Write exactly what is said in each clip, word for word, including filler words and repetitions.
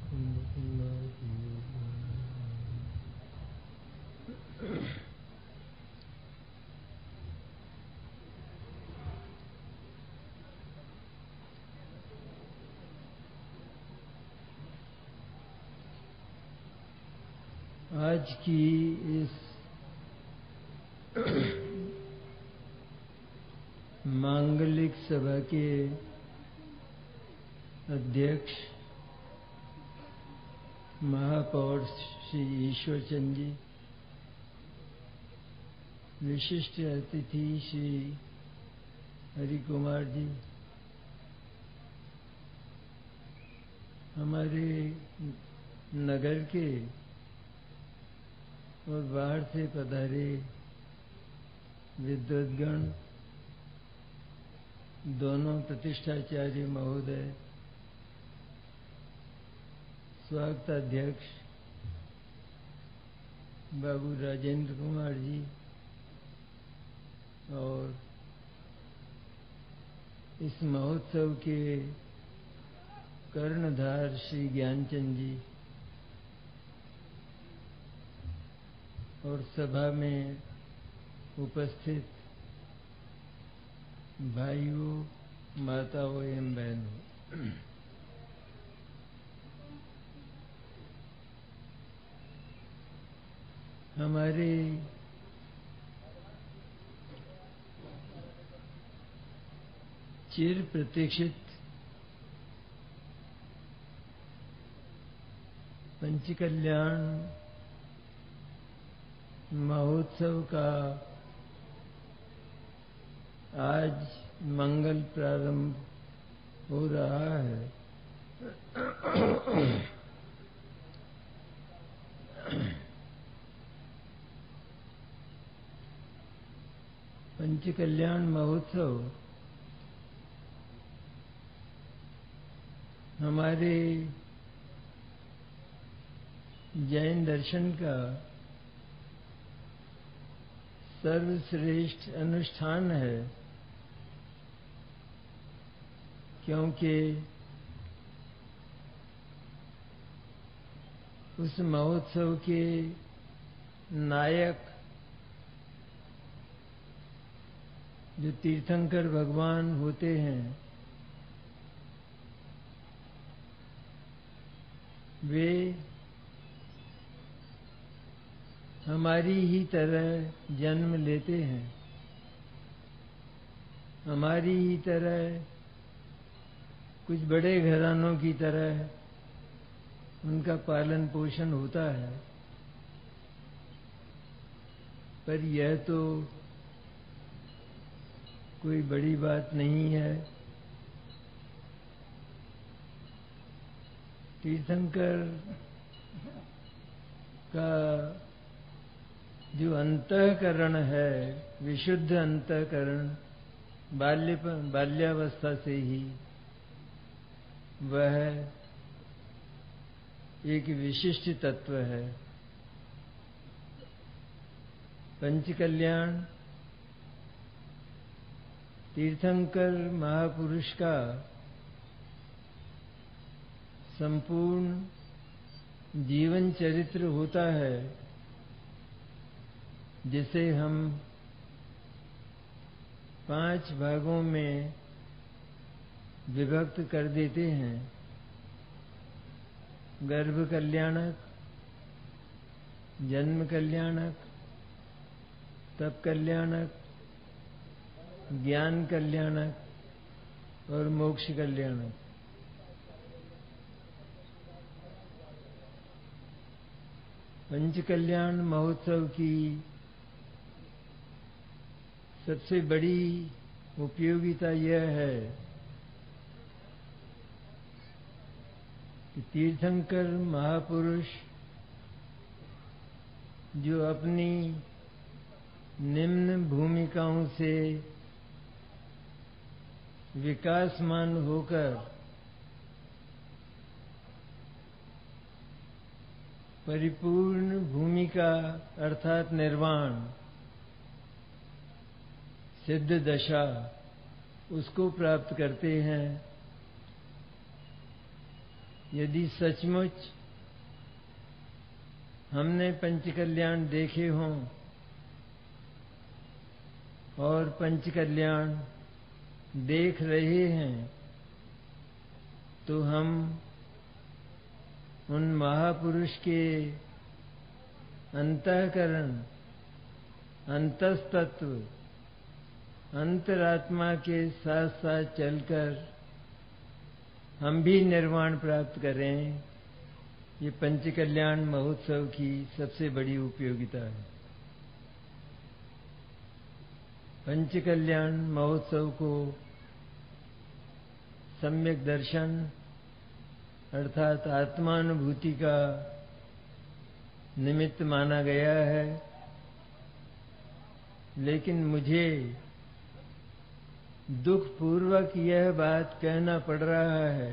आज की इस मांगलिक सभा के अध्यक्ष महापौर श्री ईश्वर चंद जी, विशिष्ट अतिथि श्री हरि कुमार जी, हमारे नगर के और बाहर से पधारे विद्वद्गण, दोनों प्रतिष्ठाचार्य महोदय, स्वागताध्यक्ष बाबू राजेंद्र कुमार जी और इस महोत्सव के कर्णधार श्री ज्ञानचंद जी और सभा में उपस्थित भाइयों, माताओं एवं बहनों, हमारे चिर प्रतीक्षित पंचकल्याण महोत्सव का आज मंगल प्रारंभ हो रहा है। पंचकल्याण महोत्सव हमारे जैन दर्शन का सर्वश्रेष्ठ अनुष्ठान है, क्योंकि उस महोत्सव के नायक जो तीर्थंकर भगवान होते हैं, वे हमारी ही तरह जन्म लेते हैं, हमारी ही तरह कुछ बड़े घरानों की तरह उनका पालन पोषण होता है। पर यह तो कोई बड़ी बात नहीं है। तीर्थंकर का जो अंतःकरण है, विशुद्ध अंतःकरण, बाल्य बाल्यावस्था से ही वह एक विशिष्ट तत्व है। पंचकल्याण तीर्थंकर महापुरुष का संपूर्ण जीवन चरित्र होता है, जिसे हम पांच भागों में विभक्त कर देते हैं। गर्भ कल्याणक, जन्म कल्याणक, तप कल्याणक, ज्ञान कल्याणक और मोक्ष कल्याणक। पंचकल्याण महोत्सव की सबसे बड़ी उपयोगिता यह है कि तीर्थंकर महापुरुष जो अपनी निम्न भूमिकाओं से विकासमान होकर परिपूर्ण भूमिका अर्थात निर्वाण, सिद्ध दशा, उसको प्राप्त करते हैं। यदि सचमुच हमने पंच कल्याण देखे हों और पंच कल्याण देख रहे हैं, तो हम उन महापुरुष के अंतःकरण, अंतस्तत्व, अंतरात्मा के साथ साथ चलकर हम भी निर्वाण प्राप्त करें। ये पंच कल्याण महोत्सव की सबसे बड़ी उपयोगिता है। पंच कल्याण महोत्सव को सम्यक दर्शन अर्थात आत्मानुभूति का निमित्त माना गया है, लेकिन मुझे दुख पूर्वक यह बात कहना पड़ रहा है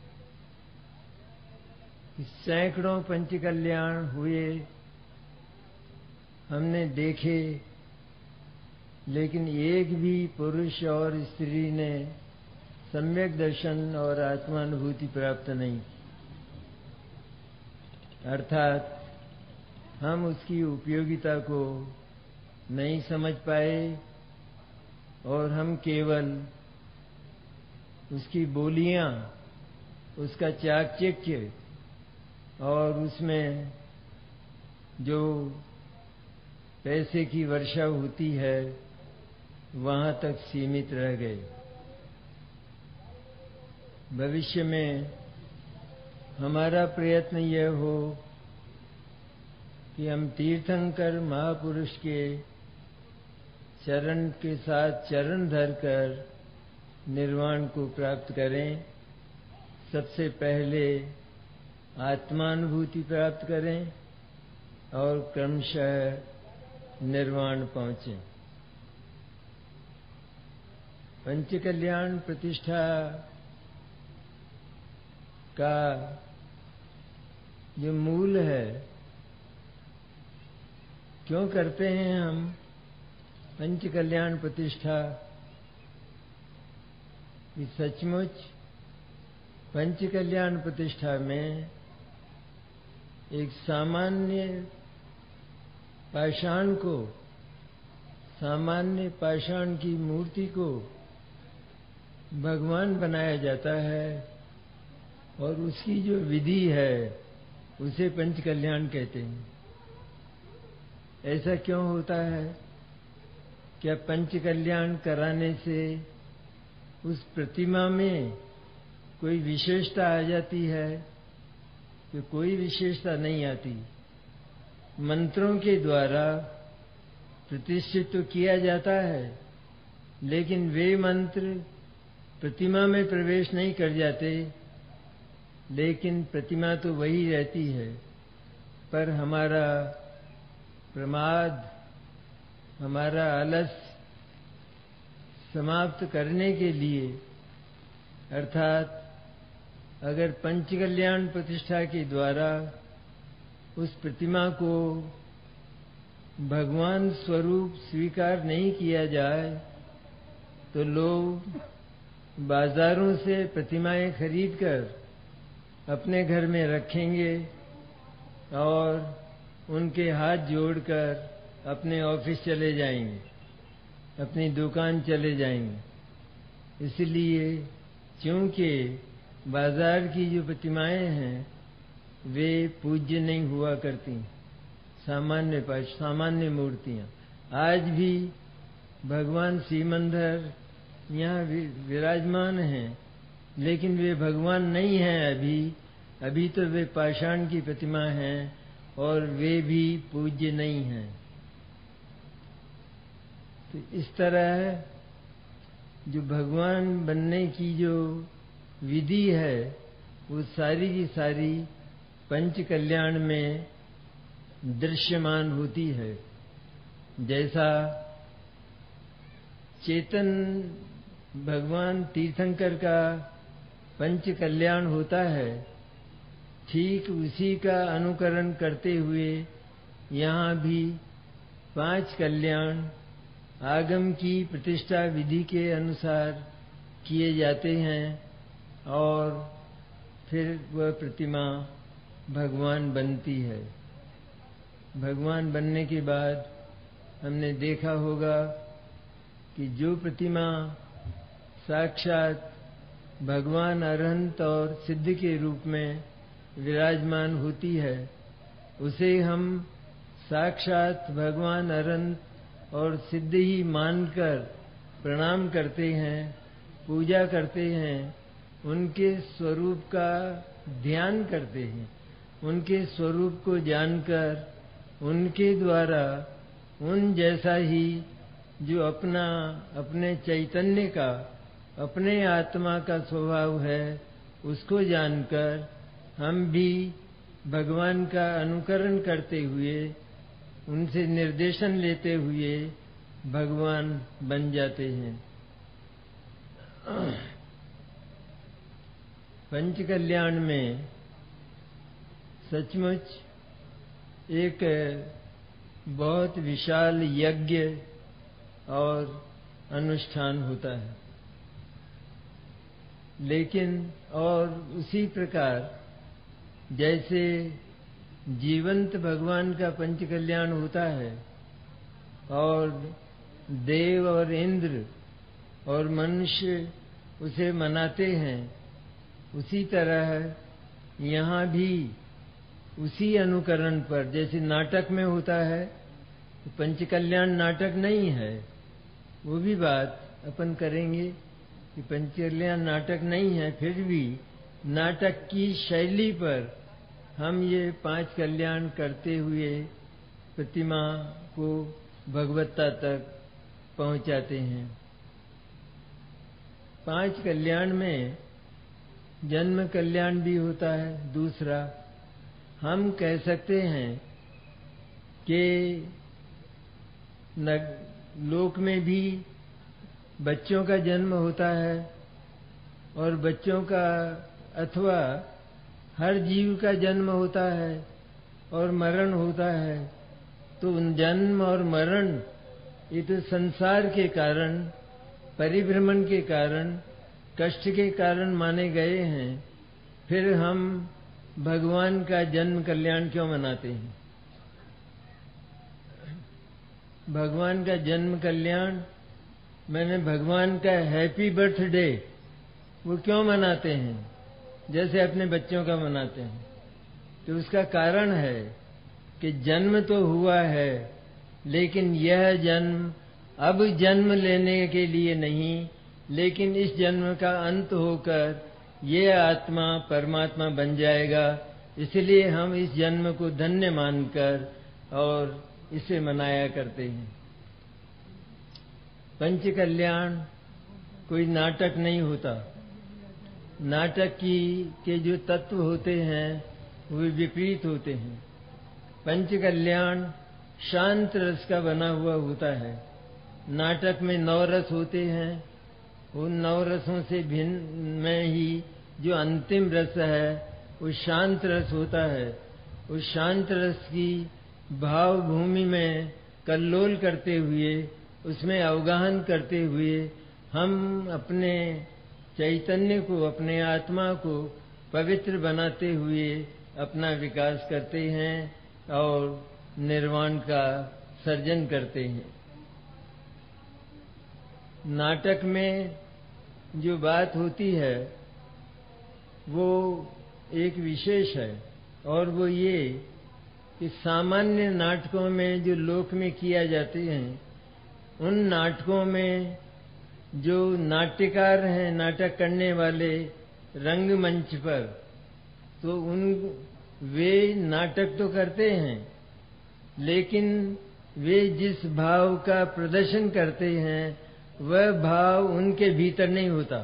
कि सैकड़ों पंच कल्याण हुए, हमने देखे, लेकिन एक भी पुरुष और स्त्री ने सम्यक दर्शन और आत्मानुभूति प्राप्त नहीं। अर्थात हम उसकी उपयोगिता को नहीं समझ पाए और हम केवल उसकी बोलियां, उसका चाकचक्य और उसमें जो पैसे की वर्षा होती है वहां तक सीमित रह गए। भविष्य में हमारा प्रयत्न यह हो कि हम तीर्थंकर महापुरुष के चरण के साथ चरण धरकर निर्वाण को प्राप्त करें। सबसे पहले आत्मानुभूति प्राप्त करें और क्रमशः निर्वाण पहुंचें। पंच कल्याण प्रतिष्ठा का जो मूल है, क्यों करते हैं हम पंच कल्याण प्रतिष्ठा? कि सचमुच पंच कल्याण प्रतिष्ठा में एक सामान्य पाषाण को, सामान्य पाषाण की मूर्ति को भगवान बनाया जाता है और उसकी जो विधि है उसे पंच कल्याण कहते हैं। ऐसा क्यों होता है? क्या पंच कल्याण कराने से उस प्रतिमा में कोई विशेषता आ जाती है? कि कोई विशेषता नहीं आती। मंत्रों के द्वारा प्रतिष्ठित तो किया जाता है, लेकिन वे मंत्र प्रतिमा में प्रवेश नहीं कर जाते, लेकिन प्रतिमा तो वही रहती है। पर हमारा प्रमाद, हमारा आलस समाप्त करने के लिए, अर्थात अगर पंच कल्याण प्रतिष्ठा के द्वारा उस प्रतिमा को भगवान स्वरूप स्वीकार नहीं किया जाए, तो लोग बाजारों से प्रतिमाएं खरीदकर अपने घर में रखेंगे और उनके हाथ जोड़कर अपने ऑफिस चले जाएंगे, अपनी दुकान चले जाएंगे। इसलिए क्योंकि बाजार की जो प्रतिमाएं हैं वे पूज्य नहीं हुआ करती, सामान्य सामान्य मूर्तियां। आज भी भगवान सीमंदर यहाँ विराजमान हैं, लेकिन वे भगवान नहीं हैं अभी। अभी तो वे पाषाण की प्रतिमा हैं और वे भी पूज्य नहीं हैं। तो इस तरह जो भगवान बनने की जो विधि है वो सारी की सारी पंच कल्याण में दृश्यमान होती है। जैसा चेतन भगवान तीर्थंकर का पंच कल्याण होता है, ठीक उसी का अनुकरण करते हुए यहाँ भी पांच कल्याण आगम की प्रतिष्ठा विधि के अनुसार किए जाते हैं और फिर वह प्रतिमा भगवान बनती है। भगवान बनने के बाद हमने देखा होगा कि जो प्रतिमा साक्षात भगवान अरहंत और सिद्ध के रूप में विराजमान होती है, उसे हम साक्षात भगवान अरहंत और सिद्ध ही मानकर प्रणाम करते हैं, पूजा करते हैं, उनके स्वरूप का ध्यान करते हैं, उनके स्वरूप को जानकर उनके द्वारा उन जैसा ही जो अपना अपने चैतन्य का, अपने आत्मा का स्वभाव है, उसको जानकर हम भी भगवान का अनुकरण करते हुए, उनसे निर्देशन लेते हुए भगवान बन जाते हैं। पंच कल्याण में सचमुच एक बहुत विशाल यज्ञ और अनुष्ठान होता है, लेकिन और उसी प्रकार जैसे जीवंत भगवान का पंच कल्याण होता है और देव और इंद्र और मनुष्य उसे मनाते हैं, उसी तरह यहाँ भी उसी अनुकरण पर, जैसे नाटक में होता है, तो पंच कल्याण नाटक नहीं है, वो भी बात अपन करेंगे कि पंच कल्याण नाटक नहीं है, फिर भी नाटक की शैली पर हम ये पांच कल्याण करते हुए प्रतिमा को भगवत्ता तक पहुंचाते हैं। पांच कल्याण में जन्म कल्याण भी होता है। दूसरा, हम कह सकते हैं कि लोक में भी बच्चों का जन्म होता है और बच्चों का अथवा हर जीव का जन्म होता है और मरण होता है। तो उन जन्म और मरण ये तो संसार के कारण, परिभ्रमण के कारण, कष्ट के कारण माने गए हैं। फिर हम भगवान का जन्म कल्याण क्यों मनाते हैं? भगवान का जन्म कल्याण मैंने भगवान का हैप्पी बर्थडे वो क्यों मनाते हैं, जैसे अपने बच्चों का मनाते हैं? तो उसका कारण है कि जन्म तो हुआ है, लेकिन यह जन्म अब जन्म लेने के लिए नहीं, लेकिन इस जन्म का अंत होकर ये आत्मा परमात्मा बन जाएगा। इसलिए हम इस जन्म को धन्य मानकर और इसे मनाया करते हैं। पंच कल्याण कोई नाटक नहीं होता। नाटक की के जो तत्व होते हैं वे विपरीत होते हैं। पंच कल्याण शांत रस का बना हुआ होता है। नाटक में नौ रस होते हैं, उन नौ रसों से भिन्न में ही जो अंतिम रस है वो शांत रस होता है। उस शांत रस की भाव भूमि में कल्लोल करते हुए, उसमें अवगाहन करते हुए हम अपने चैतन्य को, अपने आत्मा को पवित्र बनाते हुए अपना विकास करते हैं और निर्वाण का सर्जन करते हैं। नाटक में जो बात होती है वो एक विशेष है, और वो ये कि सामान्य नाटकों में जो लोक में किया जाते हैं, उन नाटकों में जो नाट्यकार हैं, नाटक करने वाले रंगमंच पर, तो उन वे नाटक तो करते हैं, लेकिन वे जिस भाव का प्रदर्शन करते हैं वह भाव उनके भीतर नहीं होता।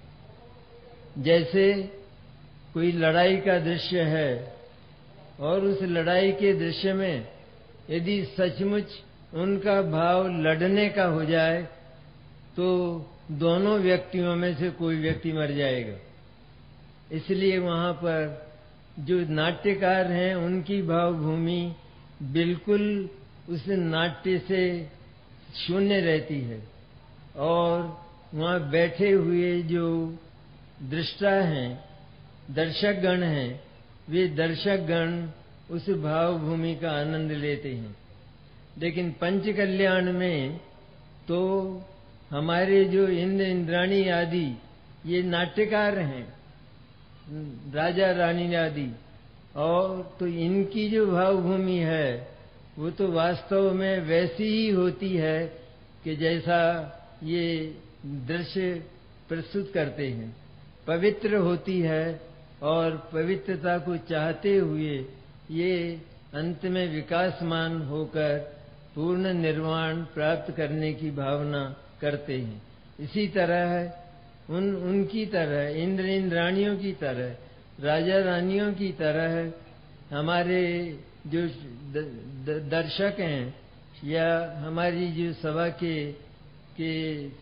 जैसे कोई लड़ाई का दृश्य है और उस लड़ाई के दृश्य में यदि सचमुच उनका भाव लड़ने का हो जाए तो दोनों व्यक्तियों में से कोई व्यक्ति मर जाएगा। इसलिए वहां पर जो नाट्यकार हैं उनकी भावभूमि बिल्कुल उस नाट्य से शून्य रहती है, और वहां बैठे हुए जो दृष्टा हैं दर्शक गण हैं, वे दर्शक गण उस भाव भूमि का आनंद लेते हैं। लेकिन पंच कल्याण में तो हमारे जो इंद्र इंद्राणी आदि ये नाट्यकार हैं, राजा रानी आदि, और तो इनकी जो भाव भूमि है वो तो वास्तव में वैसी ही होती है कि जैसा ये दृश्य प्रस्तुत करते हैं, पवित्र होती है। और पवित्रता को चाहते हुए ये अंत में विकासमान होकर पूर्ण निर्वाण प्राप्त करने की भावना करते हैं। इसी तरह उन उनकी तरह इंद्र इंद्राणियों की तरह, राजा रानियों की तरह हमारे जो दर्शक हैं या हमारी जो सभा के के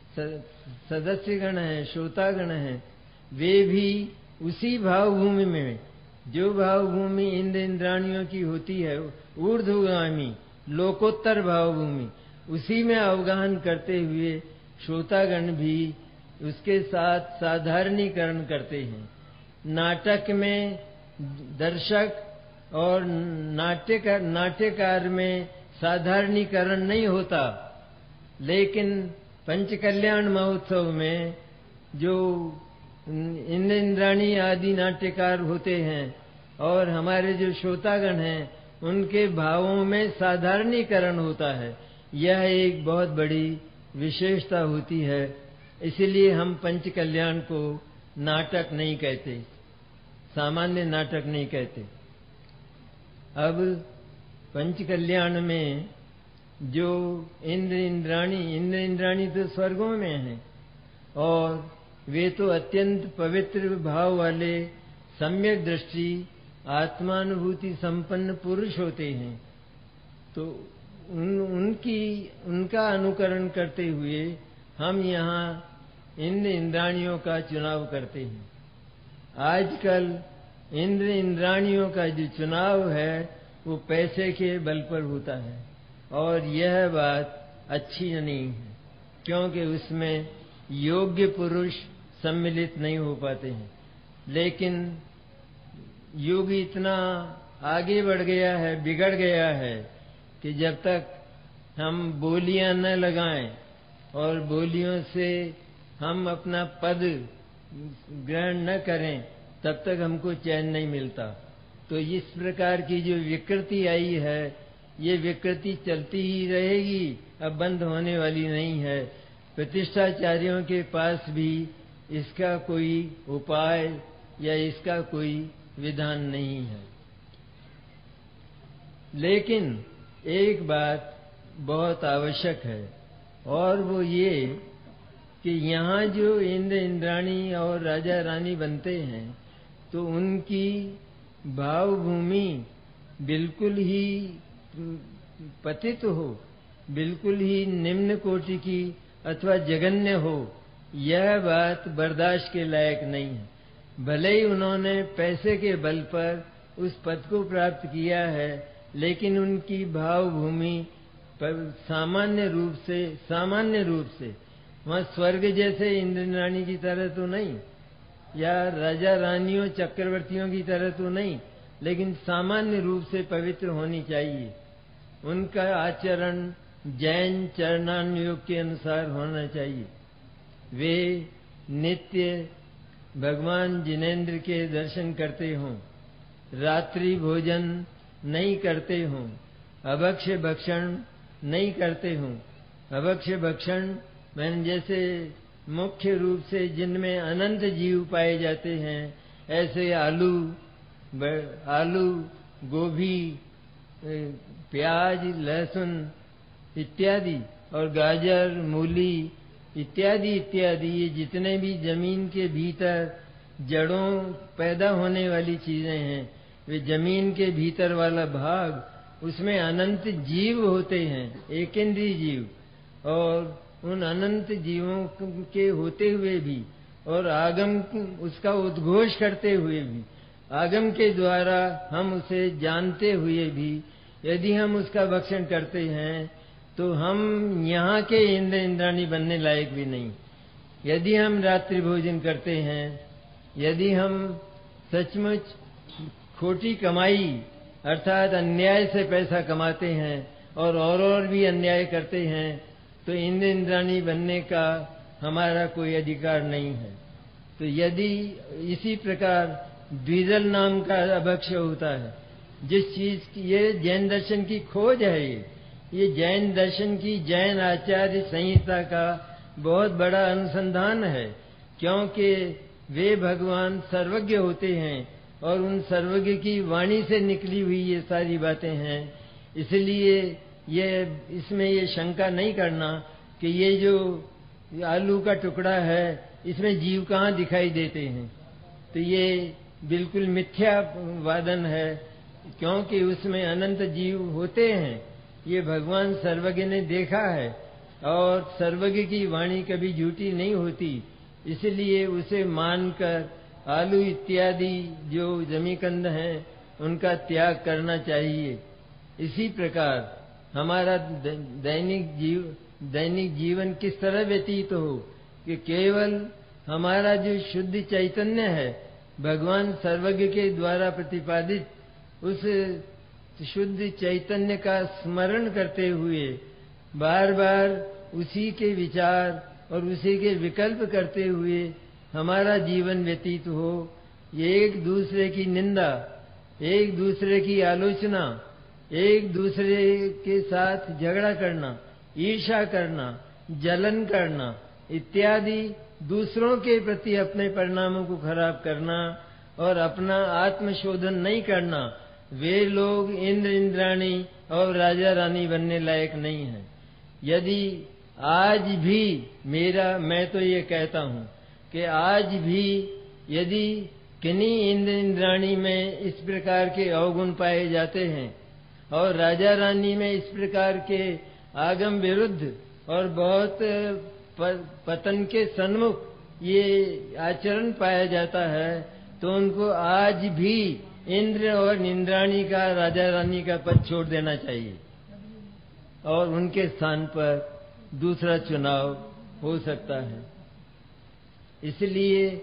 सदस्यगण हैं, श्रोतागण हैं, वे भी उसी भावभूमि में, जो भावभूमि इंद्र इंद्राणियों की होती है, ऊर्ध्वगामी लोकोत्तर भावभूमि, उसी में अवगाहन करते हुए श्रोतागण भी उसके साथ साधारणीकरण करते हैं। नाटक में दर्शक और नाट्यकार नाट्यकार में साधारणीकरण नहीं होता, लेकिन पंच कल्याण महोत्सव में जो इंद्र इंद्राणी आदि नाट्यकार होते हैं और हमारे जो श्रोतागण हैं, उनके भावों में साधारणीकरण होता है। यह एक बहुत बड़ी विशेषता होती है। इसलिए हम पंच कल्याण को नाटक नहीं कहते, सामान्य नाटक नहीं कहते। अब पंच कल्याण में जो इंद्र इंद्राणी, इंद्र इंद्राणी तो स्वर्गों में हैं और वे तो अत्यंत पवित्र भाव वाले सम्यक दृष्टि आत्मानुभूति संपन्न पुरुष होते हैं। तो उन उनकी उनका अनुकरण करते हुए हम यहाँ इंद्र इंद्राणियों का चुनाव करते हैं। आजकल इंद्र इंद्राणियों का जो चुनाव है वो पैसे के बल पर होता है, और यह बात अच्छी नहीं है, क्योंकि उसमें योग्य पुरुष सम्मिलित नहीं हो पाते हैं। लेकिन युग इतना आगे बढ़ गया है, बिगड़ गया है कि जब तक हम बोलियां न लगाएं और बोलियों से हम अपना पद ग्रहण न करें, तब तक हमको चैन नहीं मिलता। तो इस प्रकार की जो विकृति आई है, ये विकृति चलती ही रहेगी, अब बंद होने वाली नहीं है। प्रतिष्ठाचार्यों के पास भी इसका कोई उपाय या इसका कोई विधान नहीं है। लेकिन एक बात बहुत आवश्यक है, और वो ये कि यहाँ जो इंद्र इंद्राणी और राजा रानी बनते हैं, तो उनकी भावभूमि बिल्कुल ही पतित हो, बिल्कुल ही निम्न कोटि की अथवा जघन्य हो, यह बात बर्दाश्त के लायक नहीं है। भले ही उन्होंने पैसे के बल पर उस पद को प्राप्त किया है, लेकिन उनकी भावभूमि सामान्य रूप से सामान्य रूप से वहाँ स्वर्ग जैसे इंद्र रानी की तरह तो नहीं, या राजा रानियों चक्रवर्तियों की तरह तो नहीं, लेकिन सामान्य रूप से पवित्र होनी चाहिए। उनका आचरण जैन चरणानुयोग के अनुसार होना चाहिए। वे नित्य भगवान जिनेंद्र के दर्शन करते हों, रात्रि भोजन नहीं करते हों, अभक्ष्य भक्षण नहीं करते हों। अभक्ष्य भक्षण मैंने जैसे मुख्य रूप से जिनमें अनंत जीव पाए जाते हैं, ऐसे आलू आलू गोभी प्याज लहसुन इत्यादि और गाजर मूली इत्यादि इत्यादि, ये जितने भी जमीन के भीतर जड़ों पैदा होने वाली चीजें हैं, वे जमीन के भीतर वाला भाग, उसमें अनंत जीव होते हैं, एकेंद्रीय जीव। और उन अनंत जीवों के होते हुए भी और आगम उसका उद्घोष करते हुए भी, आगम के द्वारा हम उसे जानते हुए भी, यदि हम उसका भक्षण करते हैं तो हम यहाँ के इंद्र इंद्राणी बनने लायक भी नहीं। यदि हम रात्रि भोजन करते हैं, यदि हम सचमुच खोटी कमाई अर्थात अन्याय से पैसा कमाते हैं और और और भी अन्याय करते हैं, तो इंद्र इंद्राणी बनने का हमारा कोई अधिकार नहीं है। तो यदि इसी प्रकार द्विजल नाम का अभक्ष्य होता है, जिस चीज की ये जैन दर्शन की खोज है, ये ये जैन दर्शन की जैन आचार्य संहिता का बहुत बड़ा अनुसंधान है, क्योंकि वे भगवान सर्वज्ञ होते हैं और उन सर्वज्ञ की वाणी से निकली हुई ये सारी बातें हैं। इसलिए ये इसमें ये शंका नहीं करना कि ये जो आलू का टुकड़ा है इसमें जीव कहाँ दिखाई देते हैं, तो ये बिल्कुल मिथ्या वादन है, क्योंकि उसमें अनंत जीव होते हैं। ये भगवान सर्वज्ञ ने देखा है और सर्वज्ञ की वाणी कभी झूठी नहीं होती, इसलिए उसे मानकर आलू इत्यादि जो जमीकंद हैं उनका त्याग करना चाहिए। इसी प्रकार हमारा दैनिक जीव दैनिक जीवन किस तरह व्यतीत हो कि केवल हमारा जो शुद्ध चैतन्य है भगवान सर्वज्ञ के द्वारा प्रतिपादित उस शुद्ध चैतन्य का स्मरण करते हुए बार बार उसी के विचार और उसी के विकल्प करते हुए हमारा जीवन व्यतीत हो। एक दूसरे की निंदा, एक दूसरे की आलोचना, एक दूसरे के साथ झगड़ा करना, ईर्ष्या करना, जलन करना इत्यादि दूसरों के प्रति अपने परिणामों को खराब करना और अपना आत्मशोधन नहीं करना, वे लोग इंद्र इंद्राणी और राजा रानी बनने लायक नहीं हैं। यदि आज भी मेरा मैं तो ये कहता हूँ कि आज भी यदि किन्हीं इंद्र इंद्राणी में इस प्रकार के अवगुण पाए जाते हैं और राजा रानी में इस प्रकार के आगम विरुद्ध और बहुत पतन के सन्मुख ये आचरण पाया जाता है, तो उनको आज भी इंद्र और इंद्राणी का राजा रानी का पद छोड़ देना चाहिए और उनके स्थान पर दूसरा चुनाव हो सकता है। इसलिए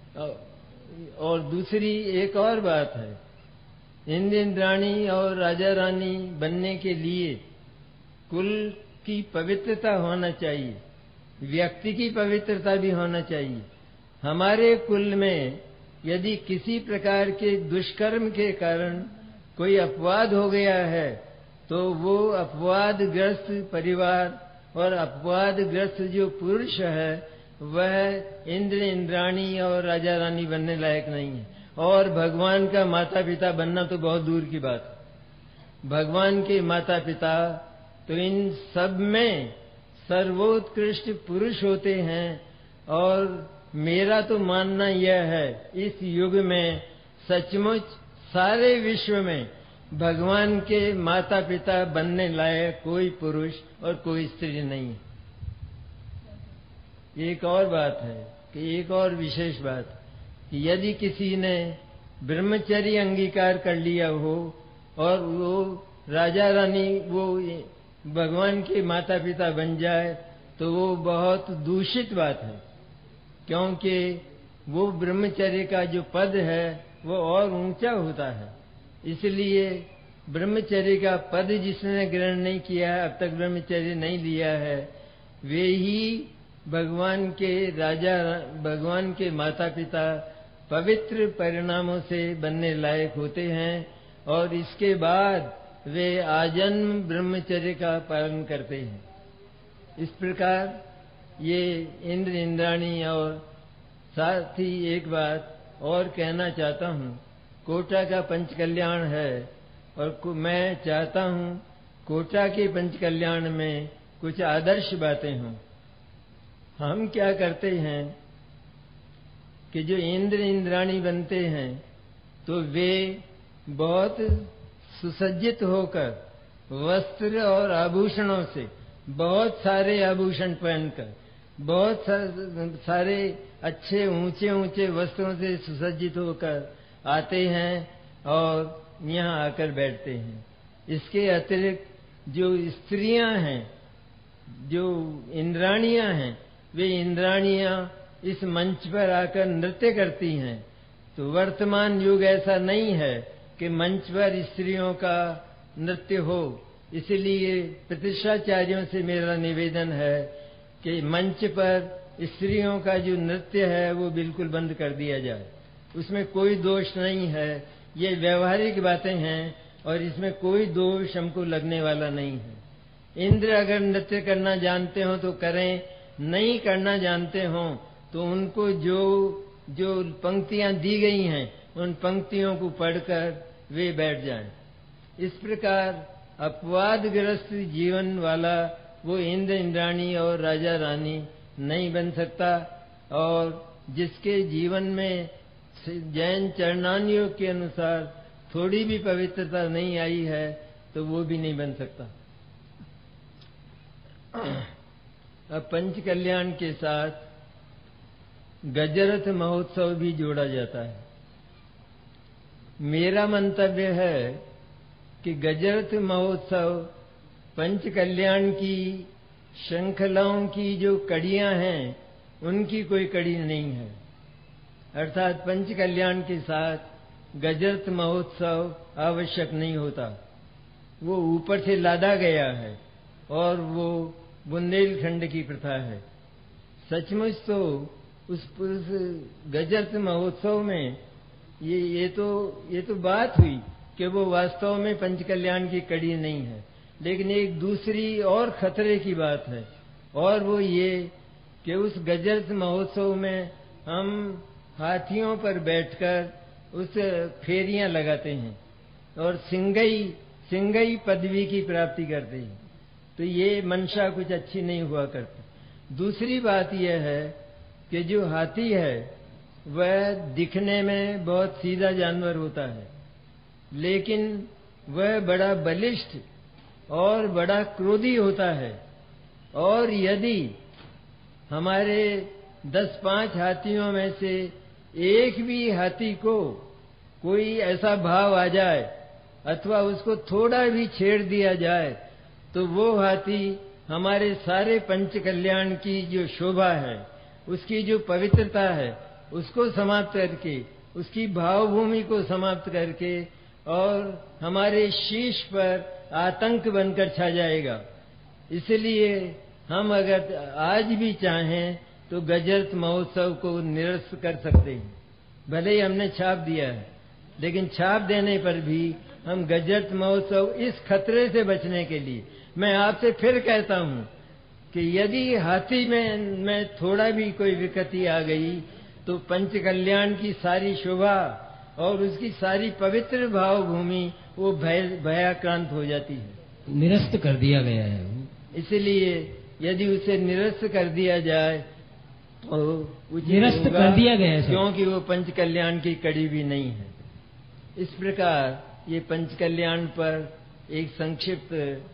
और दूसरी एक और बात है, इंद्र इंद्राणी और राजा रानी बनने के लिए कुल की पवित्रता होना चाहिए, व्यक्ति की पवित्रता भी होना चाहिए। हमारे कुल में यदि किसी प्रकार के दुष्कर्म के कारण कोई अपवाद हो गया है, तो वो अपवादग्रस्त परिवार और अपवादग्रस्त जो पुरुष है वह इंद्र इंद्राणी और राजा रानी बनने लायक नहीं है। और भगवान का माता पिता बनना तो बहुत दूर की बात है। भगवान के माता पिता तो इन सब में सर्वोत्कृष्ट पुरुष होते हैं। और मेरा तो मानना यह है, इस युग में सचमुच सारे विश्व में भगवान के माता पिता बनने लायक कोई पुरुष और कोई स्त्री नहीं है। एक और बात है कि एक और विशेष बात कि यदि किसी ने ब्रह्मचर्य अंगीकार कर लिया हो और वो राजा रानी वो भगवान के माता पिता बन जाए, तो वो बहुत दूषित बात है, क्योंकि वो ब्रह्मचर्य का जो पद है वो और ऊंचा होता है। इसलिए ब्रह्मचर्य का पद जिसने ग्रहण नहीं किया है, अब तक ब्रह्मचर्य नहीं लिया है, वे ही भगवान के राजा भगवान के माता पिता पवित्र परिणामों से बनने लायक होते हैं और इसके बाद वे आजन्म ब्रह्मचर्य का पालन करते हैं। इस प्रकार ये इंद्र इंद्राणी और साथ ही एक बात और कहना चाहता हूँ, कोटा का पंच कल्याण है और मैं चाहता हूँ कोटा के पंच कल्याण में कुछ आदर्श बातें हों। हम क्या करते हैं कि जो इंद्र इंद्राणी बनते हैं तो वे बहुत सुसज्जित होकर वस्त्र और आभूषणों से, बहुत सारे आभूषण पहनकर, बहुत सारे अच्छे ऊंचे ऊंचे वस्त्रों से सुसज्जित होकर आते हैं और यहाँ आकर बैठते हैं। इसके अतिरिक्त जो स्त्रियां हैं, जो इंद्राणियां हैं, वे इंद्राणियां इस मंच पर आकर नृत्य करती हैं। तो वर्तमान युग ऐसा नहीं है कि मंच पर स्त्रियों का नृत्य हो। इसलिए प्रतिष्ठाचार्यों से मेरा निवेदन है कि मंच पर स्त्रियों का जो नृत्य है वो बिल्कुल बंद कर दिया जाए। उसमें कोई दोष नहीं है, ये व्यवहारिक बातें हैं और इसमें कोई दोष हमको लगने वाला नहीं है। इंद्र अगर नृत्य करना जानते हो तो करें, नहीं करना जानते हो तो उनको जो जो पंक्तियां दी गई हैं उन पंक्तियों को पढ़कर वे बैठ जाएं। इस प्रकार अपवादग्रस्त जीवन वाला वो इंद्र इंद्राणी और राजा रानी नहीं बन सकता, और जिसके जीवन में जैन चरणानियों के अनुसार थोड़ी भी पवित्रता नहीं आई है तो वो भी नहीं बन सकता। अब पंच कल्याण के साथ गजरथ महोत्सव भी जोड़ा जाता है। मेरा मंतव्य है कि गजरथ महोत्सव पंच कल्याण की श्रृंखलाओं की जो कड़ियां हैं उनकी कोई कड़ी नहीं है। अर्थात पंच कल्याण के साथ गजरथ महोत्सव आवश्यक नहीं होता, वो ऊपर से लादा गया है और वो बुंदेलखंड की प्रथा है। सचमुच तो उस, उस गजरथ महोत्सव में ये ये तो ये तो बात हुई कि वो वास्तव में पंच कल्याण की कड़ी नहीं है, लेकिन एक दूसरी और खतरे की बात है, और वो ये कि उस गजरथ महोत्सव में हम हाथियों पर बैठकर उस फेरियां लगाते हैं और सिंगई सिंगई पदवी की प्राप्ति करते हैं, तो ये मंशा कुछ अच्छी नहीं हुआ करती। दूसरी बात यह है कि जो हाथी है वह दिखने में बहुत सीधा जानवर होता है, लेकिन वह बड़ा बलिष्ठ और बड़ा क्रोधी होता है, और यदि हमारे दस पांच हाथियों में से एक भी हाथी को कोई ऐसा भाव आ जाए अथवा उसको थोड़ा भी छेड़ दिया जाए तो वो हाथी हमारे सारे पंच कल्याण की जो शोभा है, उसकी जो पवित्रता है, उसको समाप्त करके, उसकी भावभूमि को समाप्त करके और हमारे शीश पर आतंक बनकर छा जाएगा। इसलिए हम अगर आज भी चाहें तो गजरथ महोत्सव को निरस्त कर सकते हैं। भले ही हमने छाप दिया है, लेकिन छाप देने पर भी हम गजरथ महोत्सव इस खतरे से बचने के लिए, मैं आपसे फिर कहता हूं कि यदि हाथी में में थोड़ा भी कोई विकृति आ गई तो पंच कल्याण की सारी शोभा और उसकी सारी पवित्र भावभूमि वो भय भयाक्रांत हो जाती है। निरस्त कर दिया गया है। इसलिए यदि उसे निरस्त कर दिया जाए तो निरस्त कर दिया गया है, क्योंकि वो पंच कल्याण की कड़ी भी नहीं है। इस प्रकार ये पंच कल्याण पर एक संक्षिप्त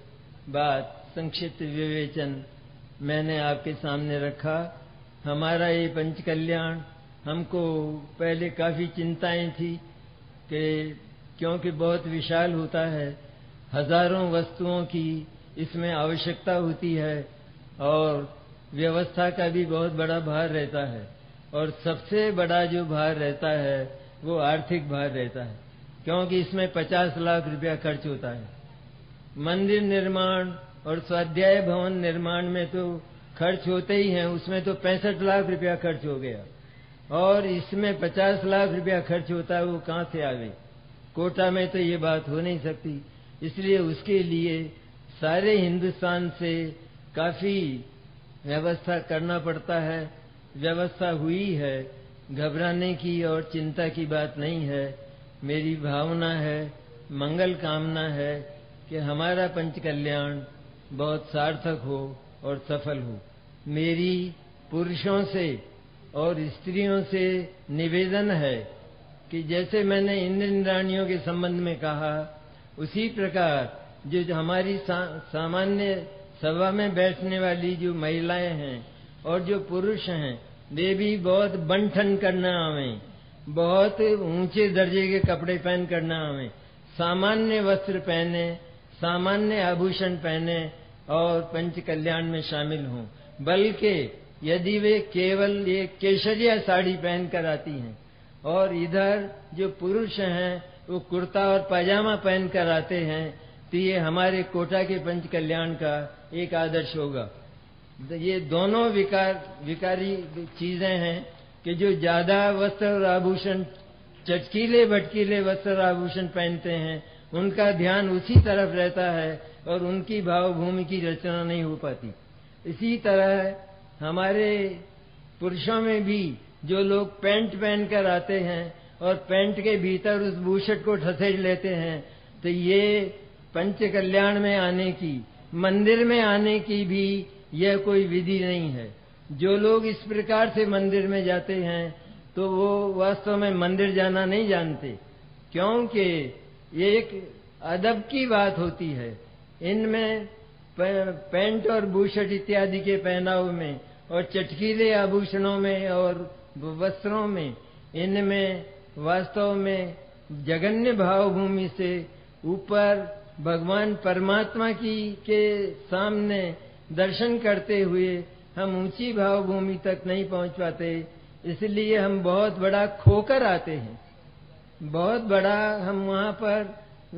बात, संक्षिप्त विवेचन मैंने आपके सामने रखा। हमारा ये पंच कल्याण, हमको पहले काफी चिंताएं थी कि क्योंकि बहुत विशाल होता है, हजारों वस्तुओं की इसमें आवश्यकता होती है और व्यवस्था का भी बहुत बड़ा भार रहता है, और सबसे बड़ा जो भार रहता है वो आर्थिक भार रहता है, क्योंकि इसमें पचास लाख रुपया खर्च होता है। मंदिर निर्माण और स्वाध्याय भवन निर्माण में तो खर्च होते ही हैं, उसमें तो पैंसठ लाख रुपया खर्च हो गया, और इसमें पचास लाख रुपया खर्च होता है, वो कहाँ से आ गई? कोटा में तो ये बात हो नहीं सकती। इसलिए उसके लिए सारे हिंदुस्तान से काफी व्यवस्था करना पड़ता है। व्यवस्था हुई है, घबराने की और चिंता की बात नहीं है। मेरी भावना है, मंगल कामना है कि हमारा पंच कल्याण बहुत सार्थक हो और सफल हो। मेरी पुरुषों से और स्त्रियों से निवेदन है कि जैसे मैंने इंद्र इंद्राणियों के संबंध में कहा, उसी प्रकार जो हमारी सा, सामान्य सभा में बैठने वाली जो महिलाएं हैं और जो पुरुष हैं, वे भी बहुत बंठन करना आवें, बहुत ऊंचे दर्जे के कपड़े पहन करना आवें, सामान्य वस्त्र पहने, सामान्य आभूषण पहने और पंच कल्याण में शामिल हों। बल्कि यदि वे केवल ये केसरिया साड़ी पहनकर आती हैं और इधर जो पुरुष हैं वो कुर्ता और पाजामा पहन कर आते हैं, तो ये हमारे कोटा के पंच कल्याण का एक आदर्श होगा। ये दोनों विकार विकारी चीजें हैं कि जो ज्यादा वस्त्र और आभूषण, चटकीले भटकीले वस्त्र और आभूषण पहनते हैं, उनका ध्यान उसी तरफ रहता है और उनकी भावभूमि की रचना नहीं हो पाती। इसी तरह हमारे पुरुषों में भी जो लोग पैंट पहनकर आते हैं और पैंट के भीतर उस बूशट को ठसेड़ लेते हैं, तो ये पंच कल्याण में आने की, मंदिर में आने की भी यह कोई विधि नहीं है। जो लोग इस प्रकार से मंदिर में जाते हैं तो वो वास्तव में मंदिर जाना नहीं जानते, क्योंकि ये एक अदब की बात होती है। इनमें पैंट और बूशट इत्यादि के पहनाव में और चटकीले आभूषणों में और वस्त्रों में, इनमें वास्तव में जगन्य भावभूमि से ऊपर भगवान परमात्मा की के सामने दर्शन करते हुए हम ऊंची भावभूमि तक नहीं पहुंच पाते। इसलिए हम बहुत बड़ा खोकर आते हैं, बहुत बड़ा हम वहां पर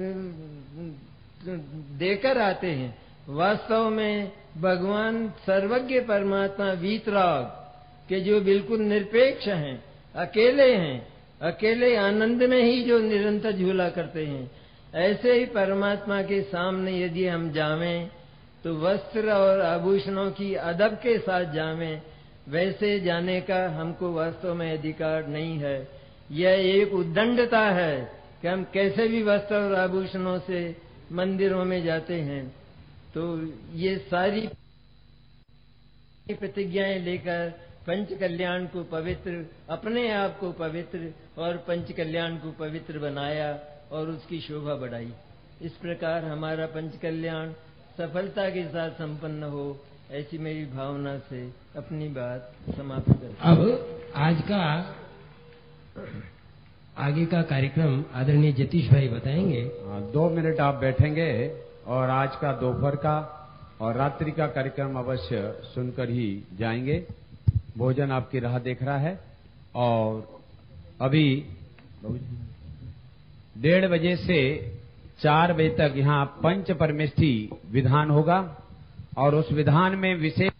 देकर आते हैं। वास्तव में भगवान सर्वज्ञ परमात्मा वीतराग के जो बिल्कुल निरपेक्ष हैं, अकेले हैं, अकेले आनंद में ही जो निरंतर झूला करते हैं, ऐसे ही परमात्मा के सामने यदि हम जावें तो वस्त्र और आभूषणों की अदब के साथ जावें, वैसे जाने का हमको वास्तव में अधिकार नहीं है। यह एक उद्दंडता है कि हम कैसे भी वस्त्र और आभूषणों से मंदिरों में जाते हैं। तो ये सारी प्रतिज्ञाएं लेकर पंच कल्याण को पवित्र, अपने आप को पवित्र और पंच कल्याण को पवित्र बनाया और उसकी शोभा बढ़ाई। इस प्रकार हमारा पंच कल्याण सफलता के साथ संपन्न हो, ऐसी मेरी भावना से अपनी बात समाप्त करता हूं। अब आज का आगे का कार्यक्रम आदरणीय जतीश भाई बताएंगे। दो मिनट आप बैठेंगे और आज का दोपहर का और रात्रि का कार्यक्रम अवश्य सुनकर ही जाएंगे। भोजन आपकी राह देख रहा है और अभी डेढ़ बजे से चार बजे तक यहाँ पंच परमेष्ठी विधान होगा और उस विधान में विशेष